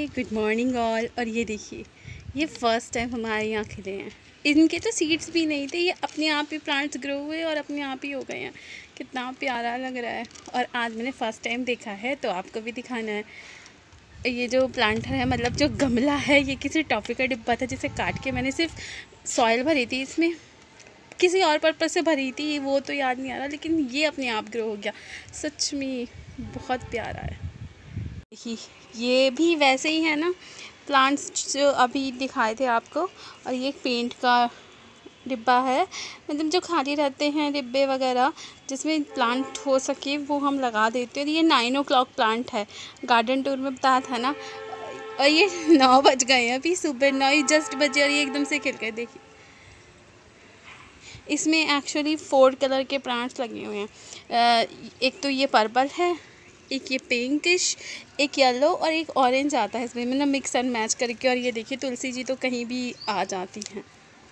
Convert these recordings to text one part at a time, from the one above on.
Good morning all. और ये देखिए, ये फर्स्ट टाइम हमारे यहाँ खिले हैं। इनके तो सीड्स भी नहीं थे, ये अपने आप ही प्लांट्स ग्रो हुए और अपने आप ही हो गए हैं। कितना प्यारा लग रहा है। और आज मैंने फ़र्स्ट टाइम देखा है तो आपको भी दिखाना है। ये जो प्लांटर है, मतलब जो गमला है, ये किसी टॉफ़ी का डिब्बा था जिसे काट के मैंने सिर्फ सॉइल भरी थी, इसमें किसी और पर्पज़ से भरी थी वो तो याद नहीं आ रहा, लेकिन ये अपने आप ग्रो हो गया। सच में बहुत प्यारा है। ये भी वैसे ही है ना, प्लांट्स जो अभी दिखाए थे आपको। और ये पेंट का डिब्बा है, मतलब जो खाली रहते हैं डिब्बे वगैरह जिसमें प्लांट हो सके वो हम लगा देते हैं। ये 9 o'clock प्लांट है, गार्डन टूर में बताया था ना। और ये 9 बज गए हैं, अभी सुबह 9 ही जस्ट बजे और ये एकदम से खिल गए। देखिए, इसमें एक्चुअली 4 कलर के प्लांट्स लगे हुए हैं। एक तो ये पर्पल है, एक ये पिंकिश, एक येलो और एक ऑरेंज आता है इसमें, मतलब मिक्स एंड मैच करके। और ये देखिए, तुलसी जी तो कहीं भी आ जाती हैं।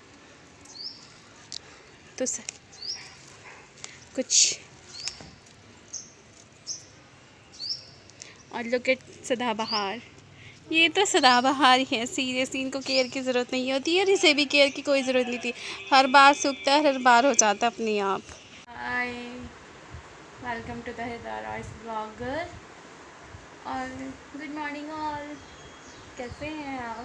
तो कुछ और लुक एट सदाबहार। ये तो सदाबहार ही है, सीरियसली इनको केयर की ज़रूरत नहीं होती है और इसे भी केयर की कोई ज़रूरत नहीं थी। हर बार सूखता है, हर बार हो जाता है अपने आप। Hi, welcome to the Haridwar Roy blogger. और गुड मॉर्निंग ऑल, कैसे हैं आप?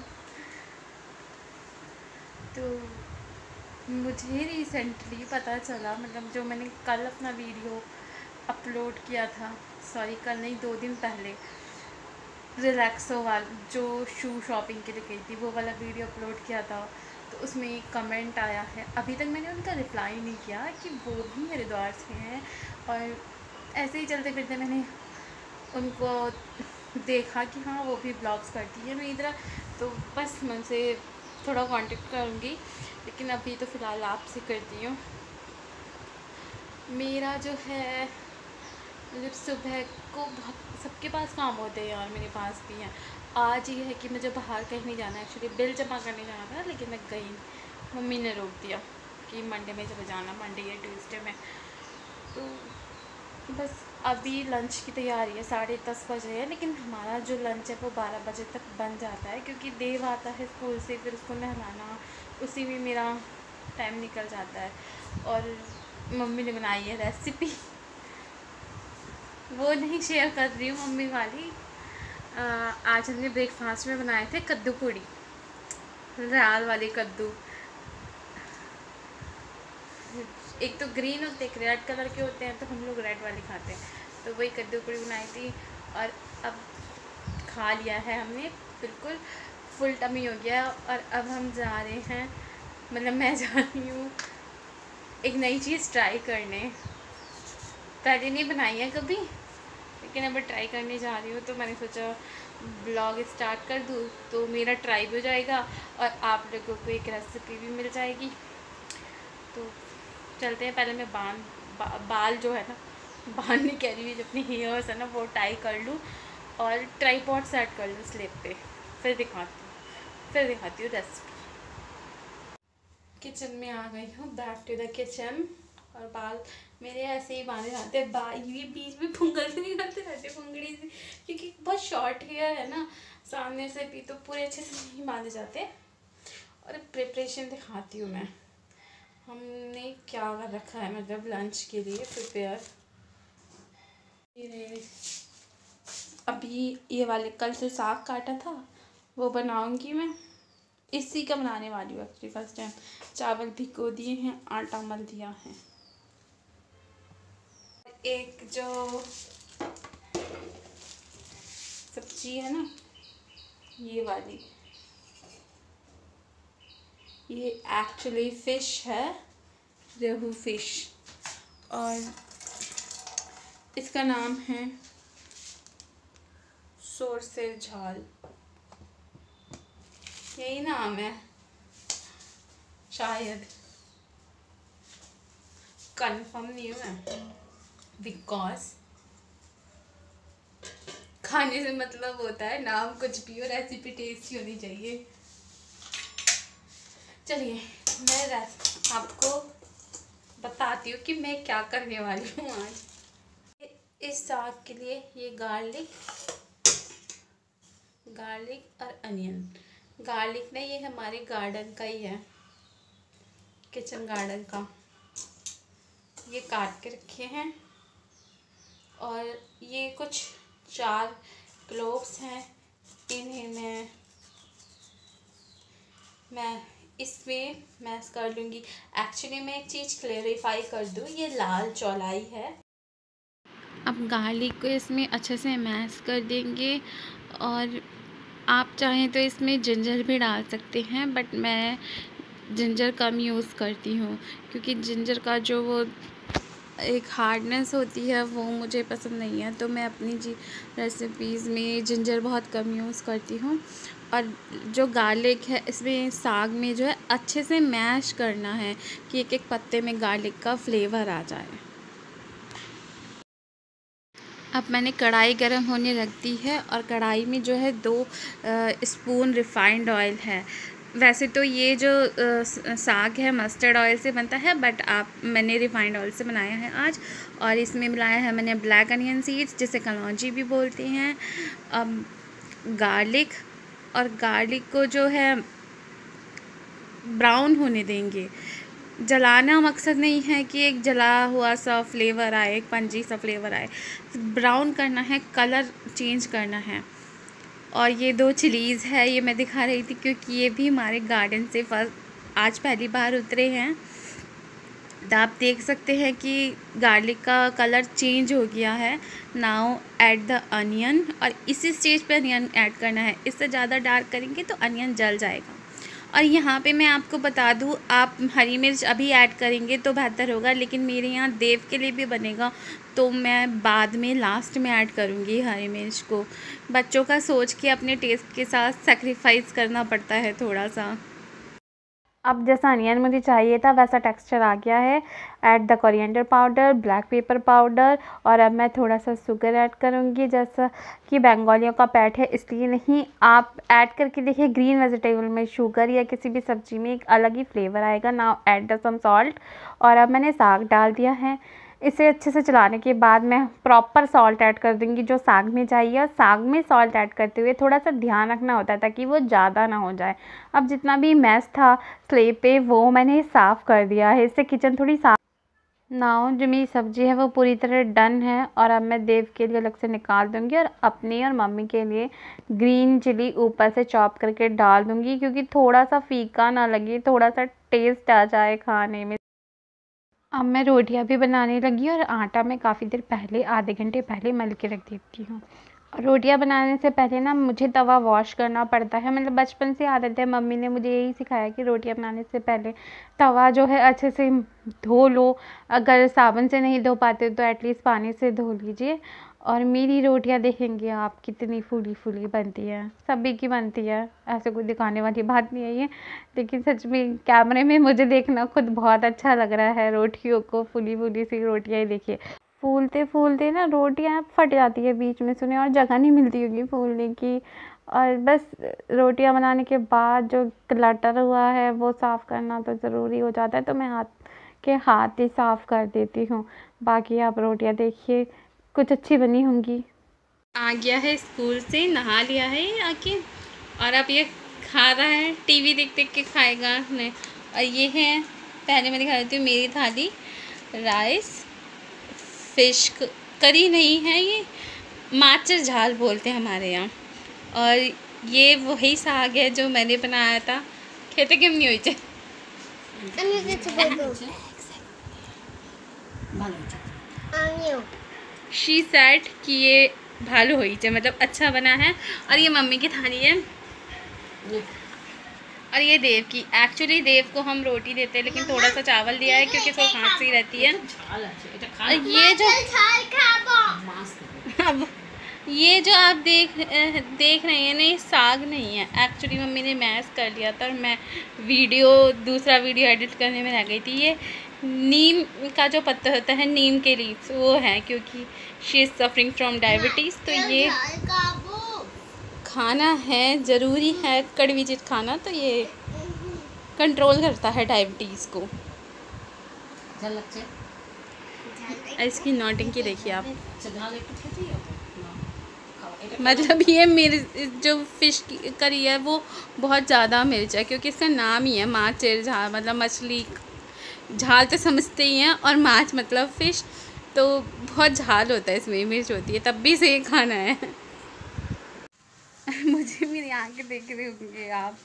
तो मुझे रिसेंटली पता चला, मतलब जो मैंने कल अपना वीडियो अपलोड किया था, सॉरी कल नहीं 2 दिन पहले, रिलैक्सो वाला जो शू शॉपिंग के लिए गई थी वो वाला वीडियो अपलोड किया था। तो उसमें एक कमेंट आया है, अभी तक मैंने उनका रिप्लाई नहीं किया कि वो भी हरिद्वार से हैं। और ऐसे ही चलते फिरते मैंने उनको देखा कि हाँ वो भी ब्लॉग्स करती है मेरी तरह, तो बस मैं उनसे थोड़ा कांटेक्ट करूँगी, लेकिन अभी तो फ़िलहाल आपसे करती हूँ। मेरा जो है, मतलब सुबह को बहुत सबके पास काम होते हैं यार, मेरे पास भी हैं। आज ये है कि मुझे बाहर कहीं नहीं जाना, एक्चुअली बिल जमा करने जाना था, लेकिन मैं गई, मम्मी ने रोक दिया कि मंडे में चले जाना, मंडे या ट्यूसडे में। तो बस अभी लंच की तैयारी है, 10:30 बज रहे हैं, लेकिन हमारा जो लंच है वो 12 बजे तक बन जाता है, क्योंकि देव आता है स्कूल से, फिर उसको नहलाना, उसी में मेरा टाइम निकल जाता है। और मम्मी ने बनाई है रेसिपी, वो नहीं शेयर कर रही हूँ मम्मी वाली। आज हमने ब्रेकफास्ट में बनाए थे कद्दू पूड़ी, लाल वाले कद्दू। एक तो ग्रीन होते हैं, एक रेड कलर के होते हैं, तो हम लोग रेड वाले खाते हैं। तो वही कद्दू पूड़ी बनाई थी और अब खा लिया है हमने, बिल्कुल फुल टमी हो गया। और अब हम जा रहे हैं, मतलब मैं जा रही हूँ एक नई चीज़ ट्राई करने। पहले नहीं बनाई है कभी, लेकिन अब ट्राई करने जा रही हूँ, तो मैंने सोचा ब्लॉग स्टार्ट कर दूँ तो मेरा ट्राई भी हो जाएगा और आप लोगों को एक रेसिपी भी मिल जाएगी। तो चलते हैं। पहले मैं बाल जो है ना, बाल नहीं कह रही हूँ, जो अपनी हेयर्स है ना वो टाई कर लूँ और ट्राईपॉड सेट कर लूँ स्लिप पे, फिर दिखाती हूँ रेसिपी। किचन में आ गई हूँ, बैक टू द किचन। और बाल मेरे ऐसे ही बांधे जाते हैं, ये बीच में फुंगल से निकलते रहते फुंगड़ी से, क्योंकि बहुत शॉर्ट हेयर है ना, सामने से भी तो पूरे अच्छे से नहीं बांधे जाते। और प्रिपरेशन दिखाती हूँ मैं, हमने क्या कर रखा है, मतलब लंच के लिए प्रिपेयर। अभी ये वाले कल से साग काटा था, वो बनाऊंगी मैं, इसी का बनाने वाली हूँ एक्चुअली फर्स्ट टाइम। चावल भिगो दिए हैं, आटा मल दिया है। एक जो सब्जी है ना, ये वाली, ये एक्चुअली फ़िश है, रेहू फिश, और इसका नाम है सोरसेर झाल, यही नाम है शायद, कंफर्म नहीं हूँ मैं, बिकॉज खाने से मतलब होता है, नाम कुछ भी हो, रेसिपी टेस्टी होनी चाहिए। चलिए मैं आपको बताती हूँ कि मैं क्या करने वाली हूँ आज। इस साग के लिए ये गार्लिक और अनियन। गार्लिक ना ये हमारे गार्डन का ही है, किचन गार्डन का। ये काट के रखे हैं। और ये कुछ 4 क्लोव्स हैं, इन्हें मैं इसमें मैश कर लूँगी। एक्चुअली मैं एक चीज़ क्लेरिफाई कर दूँ, ये लाल चौलाई है। अब गार्लिक को इसमें अच्छे से मैश कर देंगे और आप चाहें तो इसमें जिंजर भी डाल सकते हैं, बट मैं जिंजर कम यूज़ करती हूँ क्योंकि जिंजर का जो वो एक हार्डनेस होती है वो मुझे पसंद नहीं है। तो मैं अपनी रेसिपीज़ में जिंजर बहुत कम यूज़ करती हूँ। और जो गार्लिक है इसमें साग में जो है अच्छे से मैश करना है कि एक एक पत्ते में गार्लिक का फ्लेवर आ जाए। अब मैंने कढ़ाई गरम होने रख दी है और कढ़ाई में जो है 2 स्पून रिफ़ाइंड ऑयल है। वैसे तो ये जो साग है मस्टर्ड ऑयल से बनता है, बट मैंने रिफ़ाइंड ऑयल से बनाया है आज। और इसमें मिलाया है मैंने ब्लैक अनियन सीड्स, जिसे कलौंजी भी बोलते हैं। अब गार्लिक को जो है ब्राउन होने देंगे। जलाना मकसद नहीं है कि एक जला हुआ सा फ्लेवर आए, एक पंजी सा फ्लेवर आए। ब्राउन करना है, कलर चेंज करना है। और ये 2 चिलीज़ है, ये मैं दिखा रही थी क्योंकि ये भी हमारे गार्डन से आज पहली बार उतरे हैं। तो आप देख सकते हैं कि गार्लिक का कलर चेंज हो गया है। नाउ ऐड द अनियन, और इसी स्टेज पे अनियन ऐड करना है। इससे ज़्यादा डार्क करेंगे तो अनियन जल जाएगा। और यहाँ पे मैं आपको बता दूँ, आप हरी मिर्च अभी ऐड करेंगे तो बेहतर होगा, लेकिन मेरे यहाँ देव के लिए भी बनेगा तो मैं बाद में लास्ट में ऐड करूँगी हरी मिर्च को। बच्चों का सोच के अपने टेस्ट के साथ सैक्रिफाइस करना पड़ता है थोड़ा सा। अब जैसा अनियन मुझे चाहिए था वैसा टेक्सचर आ गया है। Add the coriander powder, black pepper powder, और अब मैं थोड़ा सा शुगर ऐड करूँगी। जैसा कि बंगालियों का पैट है इसलिए नहीं, आप ऐड करके देखिए ग्रीन वेजिटेबल में शुगर या किसी भी सब्ज़ी में एक अलग ही फ्लेवर आएगा। Now add the some salt, और अब मैंने साग डाल दिया है। इसे अच्छे से चलाने के बाद मैं प्रॉपर सॉल्ट ऐड कर दूँगी जो साग में चाहिए। और साग में सॉल्ट ऐड करते हुए थोड़ा सा ध्यान रखना होता है ताकि वो ज़्यादा ना हो जाए। अब जितना भी मैस था स्लेब पे वो मैंने साफ़ कर दिया है, इससे किचन थोड़ी साफ। नाउ जो मेरी सब्ज़ी है वो पूरी तरह डन है, और अब मैं देव के लिए अलग से निकाल दूँगी और अपनी और मम्मी के लिए ग्रीन चिली ऊपर से चॉप करके डाल दूँगी, क्योंकि थोड़ा सा फीका ना लगे, थोड़ा सा टेस्ट आ जाए खाने में। अब मैं रोटियां भी बनाने लगी, और आटा मैं काफ़ी देर पहले, आधे घंटे पहले मल के रख देती हूँ। रोटियां बनाने से पहले ना मुझे तवा वॉश करना पड़ता है। मतलब बचपन से आदत है, मम्मी ने मुझे यही सिखाया कि रोटियां बनाने से पहले तवा जो है अच्छे से धो लो। अगर साबुन से नहीं धो पाते तो एटलीस्ट पानी से धो लीजिए। और मेरी रोटियां देखेंगे आप कितनी फूली फूली बनती है, सभी की बनती है, ऐसे कोई दिखाने वाली बात नहीं है ये। लेकिन सच में कैमरे में मुझे देखना खुद बहुत अच्छा लग रहा है रोटियों को, फूली फूली सी रोटियां ही देखिए। फूलते फूलते ना रोटियां फट जाती है बीच में, सुने, और जगह नहीं मिलती होगी फूलने की। और बस रोटियां बनाने के बाद जो क्लटर हुआ है वो साफ़ करना तो ज़रूरी हो जाता है, तो मैं हाथ ही साफ़ कर देती हूँ। बाकी आप रोटियां देखिए कुछ अच्छी बनी होंगी। आ गया है स्कूल से, नहा लिया है ये आके, और अब ये खा रहा है, टीवी देख देख के खाएगा नहीं। और ये है, पहले मैं दिखा देती हूँ मेरी थाली। राइस, फिश करी नहीं है, ये माचर झाल बोलते हैं हमारे यहाँ। और ये वही साग है जो मैंने बनाया था। खेते क्यों नहीं हुई थे शी सेड कि ये भालो हुई थे, मतलब अच्छा बना है। और ये मम्मी की थाली है, और ये देव की। एक्चुअली देव को हम रोटी देते हैं, लेकिन थोड़ा सा चावल दिया है क्योंकि इसको खांसी रहती है। और ये जो आप देख रहे हैं ना, ये साग नहीं है। एक्चुअली मम्मी ने मैश कर लिया था और मैं दूसरा वीडियो एडिट करने में रह गई थी। ये नीम का जो पत्ता होता है, नीम के लीव्स, वो है, क्योंकि she is suffering from diabetes. तो ये खाना है, ज़रूरी है कड़वी चीज़ खाना, तो ये कंट्रोल करता है डायबिटीज़ को। इसकी नोटिंग की देखिए आप। मतलब ये मेरे जो फ़िश की करी है वो बहुत ज़्यादा मिर्च है, क्योंकि इसका नाम ही है माचेर झाल, मतलब मछली। झाल तो समझते ही हैं, और माछ मतलब फ़िश, तो बहुत झाल होता है इसमें, मिर्च होती है, तब भी इसे ये खाना है। मुझे मेरी आंखें देख रहे होंगे आप,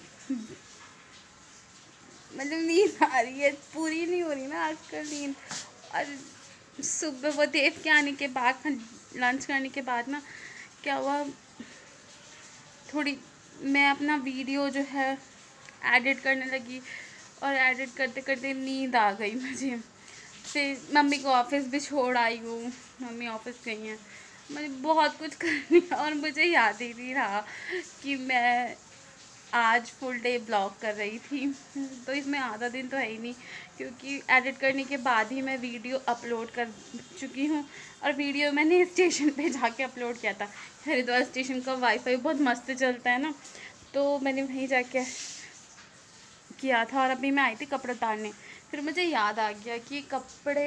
मतलब नींद आ रही है, पूरी नहीं हो रही ना आजकल नींद। और सुबह वो देव के आने के बाद, लंच करने के बाद ना क्या हुआ, थोड़ी मैं अपना वीडियो जो है एडिट करने लगी, और एडिट करते करते नींद आ गई मुझे। फिर मम्मी को ऑफिस भी छोड़ आई हूँ, मम्मी ऑफिस गई हैं, मुझे बहुत कुछ करनी है, और मुझे याद ही नहीं रहा कि मैं आज फुल डे ब्लॉग कर रही थी। तो इसमें आधा दिन तो है ही नहीं, क्योंकि एडिट करने के बाद ही मैं वीडियो अपलोड कर चुकी हूँ। और वीडियो मैंने स्टेशन पे जाके अपलोड किया था। हरिद्वार स्टेशन का वाईफाई बहुत मस्त चलता है ना, तो मैंने वहीं जाके किया था। और अभी मैं आई थी कपड़े उतारने, फिर मुझे याद आ गया कि कपड़े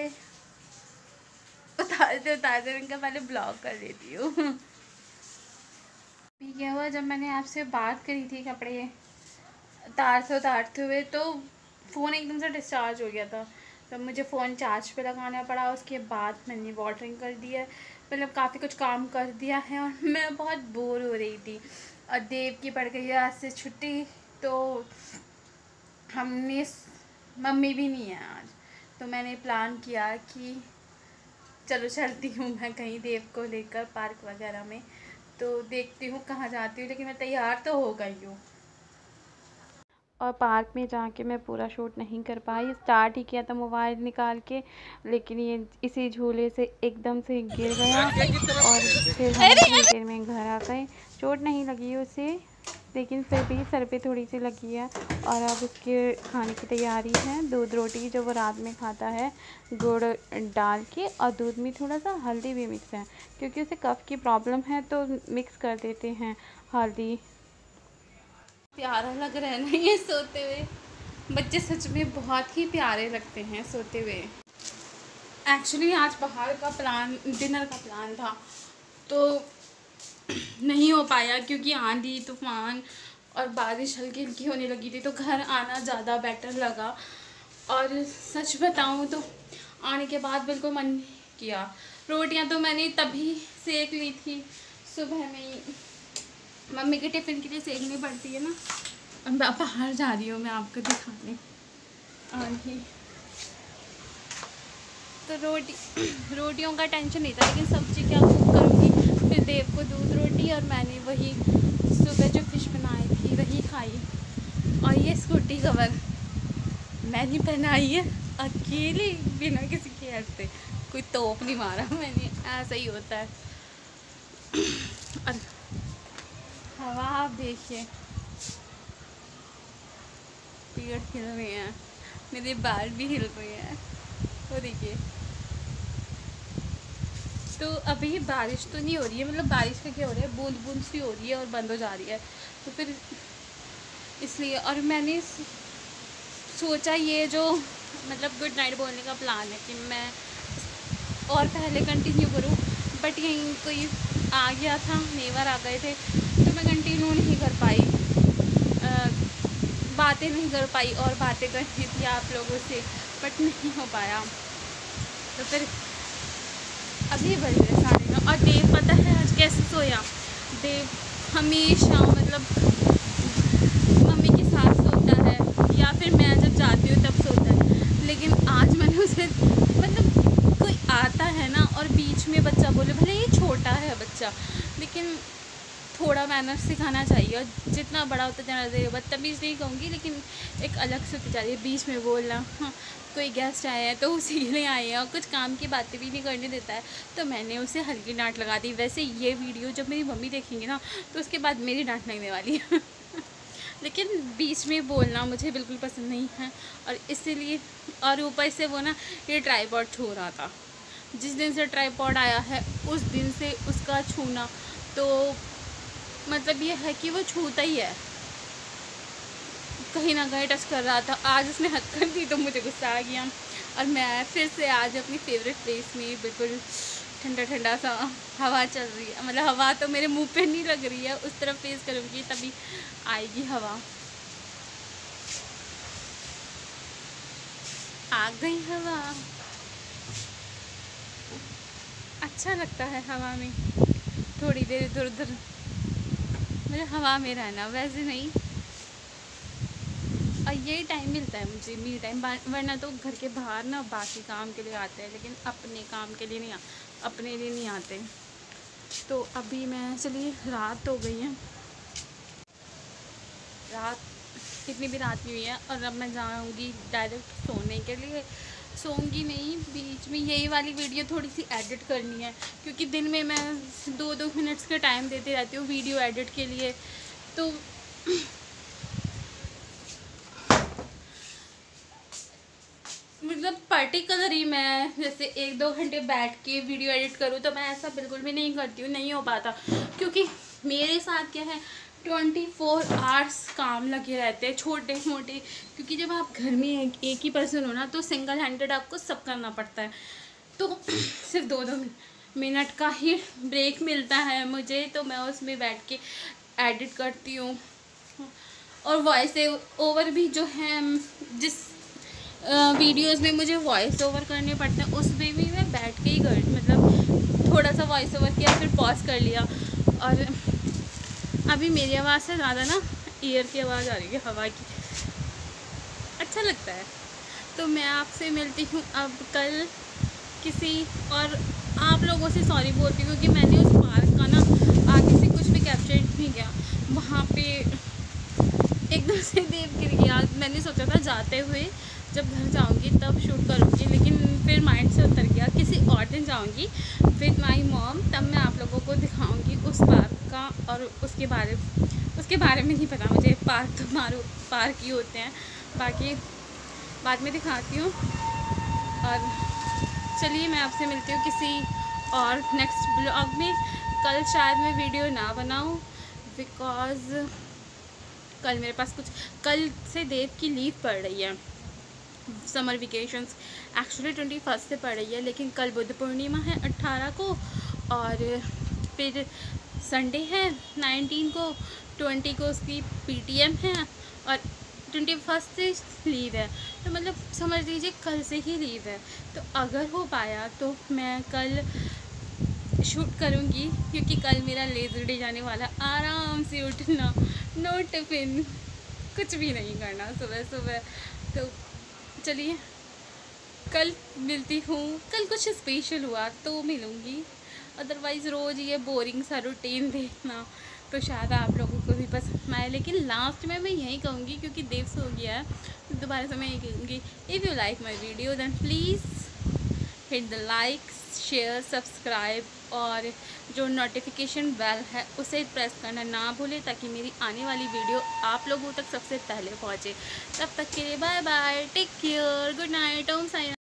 उतारते इनका पहले ब्लॉग कर लेती हूँ। अभी क्या हुआ, जब मैंने आपसे बात करी थी कपड़े उतारते हुए, तो फ़ोन एकदम से डिस्चार्ज हो गया था, तो मुझे फ़ोन चार्ज पे लगाना पड़ा। उसके बाद मैंने वाटरिंग कर दी है, मतलब काफ़ी कुछ काम कर दिया है, और मैं बहुत बोर हो रही थी। और देव की पड़ गई है आज से छुट्टी, तो हमने मम्मी भी नहीं है आज, तो मैंने प्लान किया कि चलो चलती हूँ मैं कहीं देव को लेकर पार्क वगैरह में। तो देखती हूँ कहाँ जाती हूँ, लेकिन मैं तैयार तो हो गई हूँ। और पार्क में जाके मैं पूरा शूट नहीं कर पाई, स्टार्ट ही किया था मोबाइल निकाल के, लेकिन ये इसी झूले से एकदम से गिर गया, और फिर हम थोड़ी देर में घर आ गए। चोट नहीं लगी उसे, लेकिन फिर भी सर पे थोड़ी सी लगी है। और अब उसके खाने की तैयारी है, दूध रोटी जो वो रात में खाता है गुड़ डाल के, और दूध में थोड़ा सा हल्दी भी मिक्स है, क्योंकि उसे कफ की प्रॉब्लम है, तो मिक्स कर देते हैं हल्दी। प्यारा लग रहा है ना ये सोते हुए, बच्चे सच में बहुत ही प्यारे लगते हैं सोते हुए। एक्चुअली आज बाहर का प्लान, डिनर का प्लान था, तो नहीं हो पाया, क्योंकि आंधी तूफान और बारिश हल्की हल्की होने लगी थी, तो घर आना ज़्यादा बेटर लगा। और सच बताऊं तो आने के बाद बिल्कुल मन नहीं किया। रोटियां तो मैंने तभी सेक ली थी सुबह में ही, मम्मी के टिफ़िन के लिए सेकनी पड़ती है ना। और मैं बाहर जा रही हूँ मैं आपको दिखाने, आंधी तो रोटियों का टेंशन नहीं था, लेकिन सब्ज़ी क्या कुक करूँगी। फिर देव को दूध रोटी, और मैंने वही सुबह जो फ़िश बनाई थी वही खाई। और ये स्कूटी कवर मैंने पहनाई है अकेले, बिना किसी के हेल्प से, कोई तोप नहीं मारा मैंने, ऐसा ही होता है। और हवा आप देखिए, पेड़ हिल रहे हैं, मेरे बाल भी हिल रहे हैं, वो देखिए। तो अभी बारिश तो नहीं हो रही है, मतलब बारिश का क्या हो रहा है, बूंद बूंद सी हो रही है और बंद हो जा रही है, तो फिर इसलिए। और मैंने सोचा ये जो मतलब गुड नाइट बोलने का प्लान है कि मैं और पहले कंटिन्यू करूं, बट यहीं कोई आ गया था, नेवर आ गए थे, तो मैं कंटिन्यू नहीं कर पाई, बातें नहीं कर पाई, और बातें करनी थी आप लोगों से, बट नहीं हो पाया। तो फिर अभी बज रहे 9:30। और देव पता है आज कैसे सोया, देव हमेशा मतलब मम्मी के साथ सोता है, या फिर मैं जब जाती हूँ तब सोता है। लेकिन आज मैंने उसे, मतलब कोई आता है ना और बीच में बच्चा बोले, भले ये छोटा है बच्चा, लेकिन थोड़ा मैनर सिखाना चाहिए। और जितना बड़ा होता जाना चाहिए, बदतमीज़ नहीं कहूँगी, लेकिन एक अलग से होती जा रही है, बीच में बोलना। हाँ, कोई गेस्ट आए हैं तो उसी के लिए आए हैं, और कुछ काम की बातें भी नहीं करने देता है, तो मैंने उसे हल्की डांट लगा दी। वैसे ये वीडियो जब मेरी मम्मी देखेंगी ना, तो उसके बाद मेरी डांट लगने वाली है। लेकिन बीच में बोलना मुझे बिल्कुल पसंद नहीं है, और इसीलिए। और ऊपर से वो ना ये ट्राईपॉड छू रहा था, जिस दिन से ट्राईपॉड आया है उस दिन से उसका छूना, तो मतलब ये है कि वो छूता ही है, कहीं ना कहीं टच कर रहा था। आज उसने हद कर दी तो मुझे गुस्सा आ गया, और मैं फिर से आज अपनी फेवरेट प्लेस में बिल्कुल ठंडा ठंडा सा हवा चल रही है, मतलब हवा तो मेरे मुंह पे नहीं लग रही है, उस तरफ फेस करूँगी तभी आएगी हवा। आ गई हवा, अच्छा लगता है हवा में थोड़ी देर इधर उधर, मतलब हवा में रहना, वैसे नहीं। और यही टाइम मिलता है मुझे, मी टाइम, वरना तो घर के बाहर ना बाकी काम के लिए आते हैं, लेकिन अपने काम के लिए नहीं अपने लिए नहीं आते। तो अभी मैं, चलिए रात हो गई है, रात कितनी भी रात हुई है, और अब मैं जाऊँगी डायरेक्ट सोने के लिए। सोऊंगी नहीं, बीच में यही वाली वीडियो थोड़ी सी एडिट करनी है, क्योंकि दिन में मैं 2-2 मिनट्स का टाइम देती रहती हूँ वीडियो एडिट के लिए। तो मतलब पर्टिकुलर ही मैं जैसे 1-2 घंटे बैठ के वीडियो एडिट करूँ, तो मैं ऐसा बिल्कुल भी नहीं करती हूँ, नहीं हो पाता। क्योंकि मेरे साथ क्या है, 24 आवर्स काम लगे रहते हैं छोटे मोटे, क्योंकि जब आप घर में एक ही पर्सन हो ना, तो सिंगल हैंडेड आपको सब करना पड़ता है। तो सिर्फ 2-2 मिनट का ही ब्रेक मिलता है मुझे, तो मैं उसमें बैठ के एडिट करती हूँ। और वॉइस ओवर भी जो है, जिस वीडियोस में मुझे वॉइस ओवर करने पड़ते हैं, उसमें भी मैं बैठ के ही मतलब थोड़ा सा वॉइस ओवर किया, फिर पॉज कर लिया। और अभी मेरी आवाज़ से ज़्यादा ना ईयर की आवाज़ आ रही है, हवा की, अच्छा लगता है। तो मैं आपसे मिलती हूँ अब कल किसी, और आप लोगों से सॉरी बोलती हूँ कि मैंने उस पार्क का ना आगे से कुछ भी कैप्चर नहीं किया। वहाँ पे एकदम से देव गिर गया, मैंने सोचा था जाते हुए जब घर जाऊंगी तब शूट करूंगी, लेकिन फिर माइंड से उतर गया, किसी और दिन जाऊंगी विद माय मॉम, तब मैं आप लोगों को दिखाऊंगी उस पार्क का। और उसके बारे में नहीं पता मुझे, पार्क तो मारो पार्क ही होते हैं, बाकी बाद में दिखाती हूँ। और चलिए मैं आपसे मिलती हूँ किसी और नेक्स्ट ब्लॉग में। कल शायद मैं वीडियो ना बनाऊँ, बिकॉज़ कल मेरे पास कल से देव की लीव पड़ रही है, समर वेकेशंस एक्चुअली 21 से पड़ रही है, लेकिन कल बुद्ध पूर्णिमा है 18 को, और फिर संडे है 19 को, 20 को उसकी पीटीएम है, और 21 से लीव है। तो मतलब समझ लीजिए कल से ही लीव है। तो अगर हो पाया तो मैं कल शूट करूँगी, क्योंकि कल मेरा लेज़र डे जाने वाला, आराम से उठना, नो टिफ़िन, कुछ भी नहीं करना सुबह सुबह। तो चलिए कल मिलती हूँ, कल कुछ स्पेशल हुआ तो मिलूँगी, अदरवाइज़ रोज़ ये बोरिंग सा रूटीन देखना तो शायद आप लोगों को भी पसंद आए। लेकिन लास्ट में मैं यही कहूँगी, क्योंकि देव सो गया है, दोबारा से मैं यही कहूँगी, if you like my video then please hit the like, share, subscribe, और जो नोटिफिकेशन बेल है उसे प्रेस करना ना भूलें, ताकि मेरी आने वाली वीडियो आप लोगों तक सबसे पहले पहुँचे। तब तक के लिए bye bye, take care, good night, Om Sai.